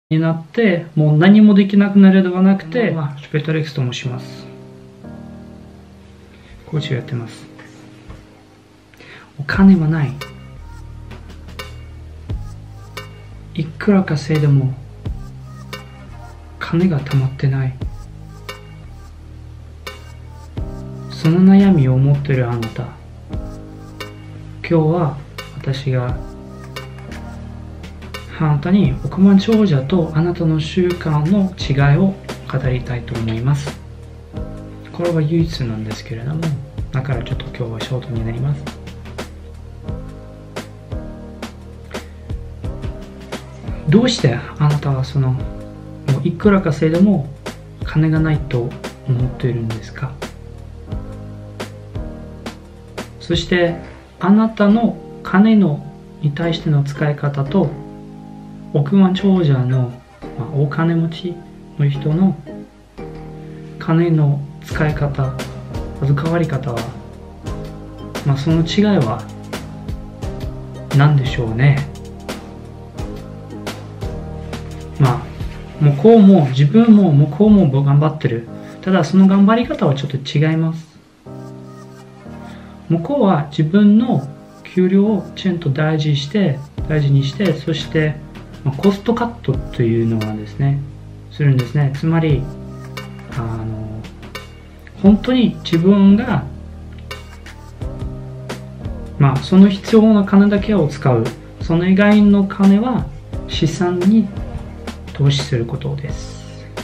になってもう何もできなくなるではなくて、シュペトレックスと申します。コーチをやってます。お金はない。いくら稼いでも金が貯まってない。その悩みを持っているあなた、今日は私があなたに億万長者とあなたの習慣の違いを語りたいと思います。これは唯一なんですけれども、だからちょっと今日はショートになります。どうしてあなたはもういくら稼いでも金がないと思っているんですか？そしてあなたの金に対しての使い方と億万長者の、お金持ちの人の金の使い方、預かり方は、その違いは何でしょうね。向こうも自分も向こうも頑張ってる。ただその頑張り方はちょっと違います。向こうは自分の給料をちゃんと大事にして、そしてコストカットというのはですね、するんですね。つまり本当に自分がその必要な金だけを使う。その以外の金は資産に投資することです。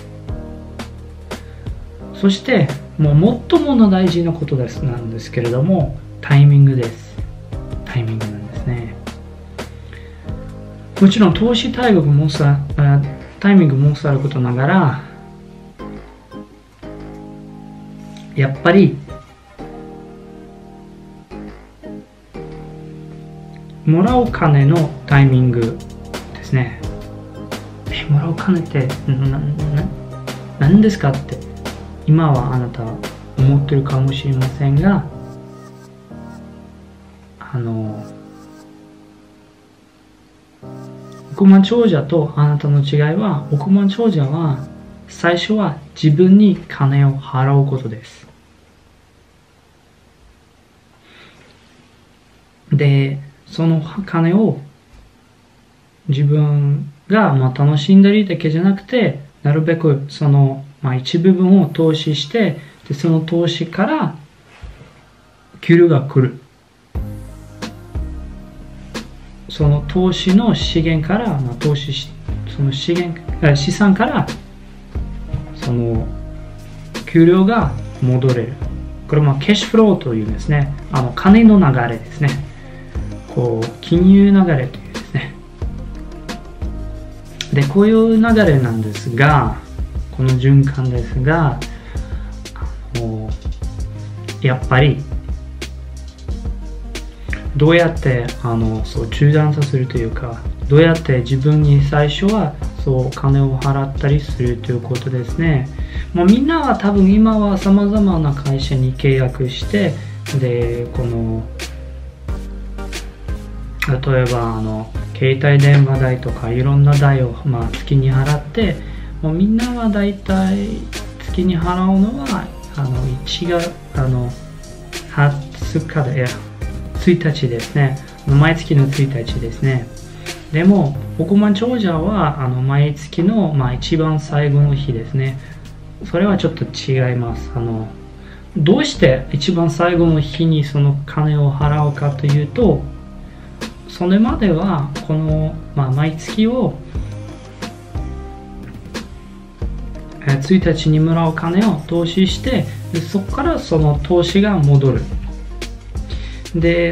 そしてもう最も大事なことなんですけれども、タイミングです。タイミングなんですね。もちろん投資タイミングもさることながら、やっぱりもらう金のタイミングですね。もらう金って何ですかって今はあなたは思ってるかもしれませんが、億万長者とあなたの違いは、億万長者は最初は自分に金を払うことです。で、その金を自分が楽しんだりだけじゃなくて、なるべくその一部分を投資して、でその投資から給料が来る。その投資の資源から、その資産からその給料が戻れる。これキャッシュフローというんですね。金の流れですね。金融流れというですね。で、こういう流れなんですが、この循環ですが、やっぱりどうやって中断させるというか、どうやって自分に最初は金を払ったりするということですね。みんなは多分今はさまざまな会社に契約して、で例えば携帯電話代とかいろんな代を月に払って、みんなはだいたい月に払うのは1日ですね。毎月の1日ですね。でも億万長者は毎月の一番最後の日ですね。それはちょっと違います。どうして一番最後の日にその金を払うかというと、それまではこの、毎月を1日にもらう金を投資して、でそこからその投資が戻る。で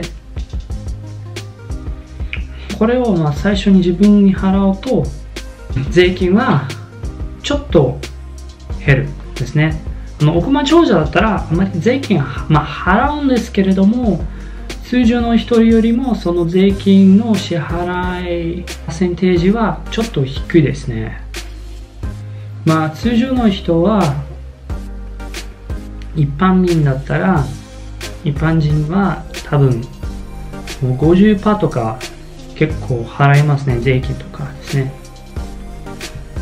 これを最初に自分に払うと、税金はちょっと減るですね。億万長者だったらあまり税金払うんですけれども、通常の人よりもその税金の支払いパーセンテージはちょっと低いですね。通常の人は一般民だったら、一般人は多分 50% とか結構払いますね、税金とかですね。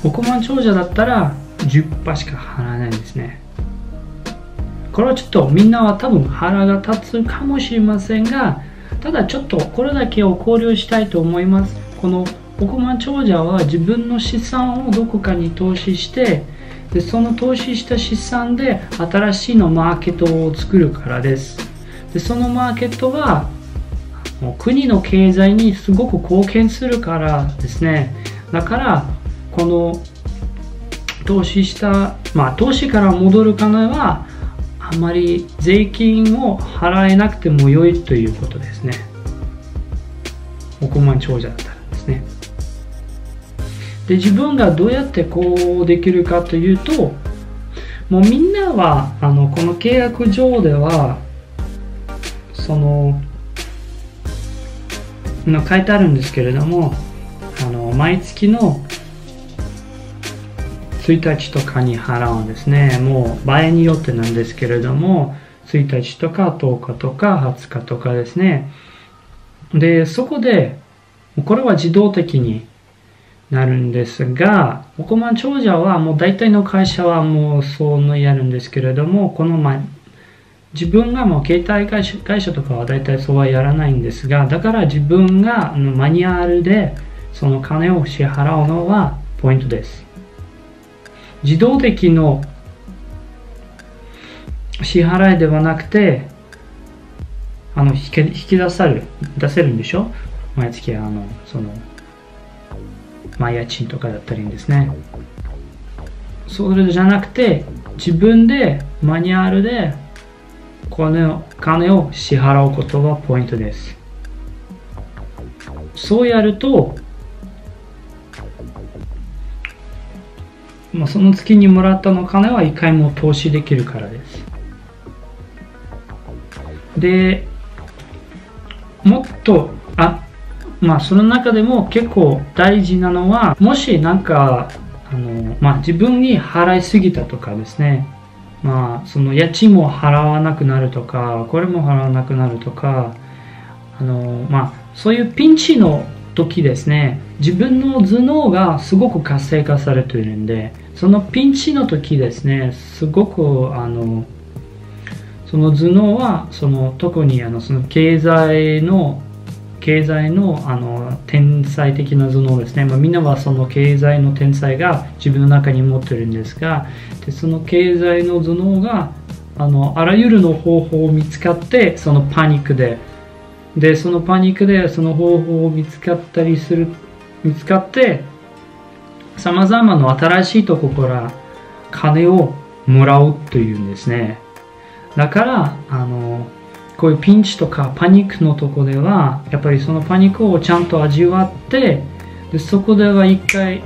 億万長者だったら 10% しか払わないんですね。これはちょっとみんなは多分腹が立つかもしれませんが、ただちょっとこれだけを考慮したいと思います。この億万長者は自分の資産をどこかに投資して、でその投資した資産で新しいのマーケットを作るからです。でそのマーケットは国の経済にすごく貢献するからですね。だからこの投資した、投資から戻る金はあまり税金を払えなくても良いということですね。億万長者だったらですね。で自分がどうやってこうできるかというと、もうみんなはこの契約上ではその書いてあるんですけれども、毎月の1日とかに払うんですね。もう場合によってなんですけれども、1日とか10日とか20日とかですね。でそこでこれは自動的になるんですが、億万長者はもう大体の会社はもうそうやるんですけれども、この自分がもう携帯会社とかは大体そうはやらないんですが、だから自分がマニュアルでその金を支払うのはポイントです。自動的の支払いではなくて、引き出せるんでしょ、毎月その家賃とかだったりんですね。それじゃなくて自分でマニュアルで金を支払うことがポイントです。そうやるとその月にもらったの金は一回も投資できるからです。でもっとその中でも結構大事なのは、もし自分に払いすぎたとかですね、その家賃も払わなくなるとか、これも払わなくなるとか、そういうピンチの時ですね、自分の頭脳がすごく活性化されているんで、そのピンチの時ですね、すごくその頭脳は特にその経済の天才的な頭脳ですね。みんなはその経済の天才が自分の中に持ってるんですが、でその経済の頭脳があらゆるの方法を見つかって、そのパニックでその方法を見つかってさまざまな新しいところから金をもらうというんですね。だからこういうピンチとかパニックのとこではやっぱりそのパニックをちゃんと味わって、でそこでは一回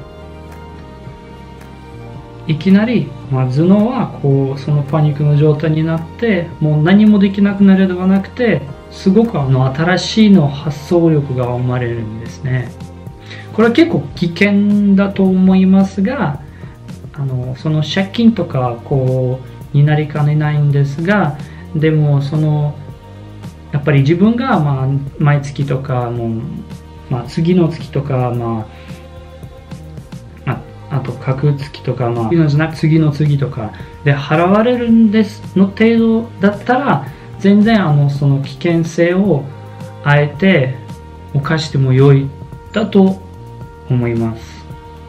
いきなり、頭脳はそのパニックの状態になってもう何もできなくなるではなくて、すごく新しい発想力が生まれるんですね。これは結構危険だと思いますが、その借金とかになりかねないんですが、でもやっぱり自分が毎月とか次の月とかあと各月とか次の次とかで払われるんですの程度だったら、全然その危険性をあえて犯しても良いだと思います。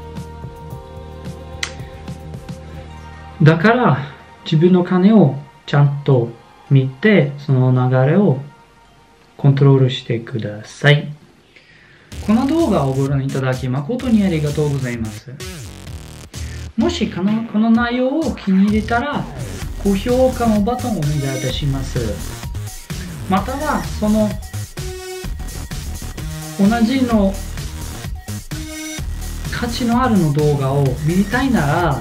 だから自分の金をちゃんと見て、その流れをコントロールしてください。この動画をご覧いただき誠にありがとうございます。もしこの内容を気に入れたら高評価のボタンをお願いいたします。または同じの価値のあるの動画を見たいなら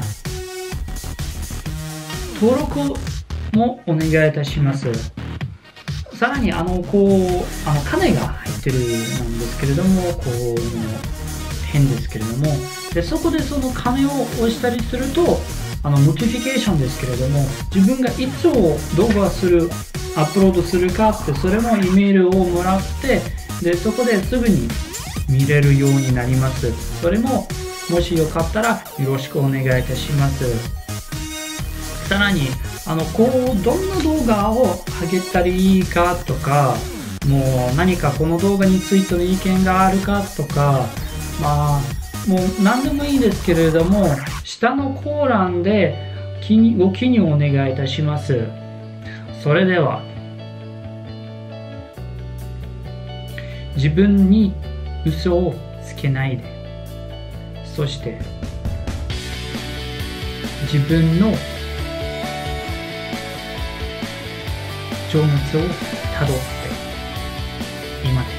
登録もお願いいたします。さらに金が入ってるなんですけれども、変ですけれども、でそこでその金を押したりするとノティフィケーションですけれども、自分がいつ動画アップロードするかって、それも E メールをもらって、でそこですぐに見れるようになります。それももしよかったらよろしくお願いいたします。さらにどんな動画を上げたらいいかとか、もう何かこの動画についての意見があるかとか、もう何でもいいですけれども、下のコー欄でご記入お願いいたします。それでは、自分に嘘をつけないで、そして自分の情熱をたどって今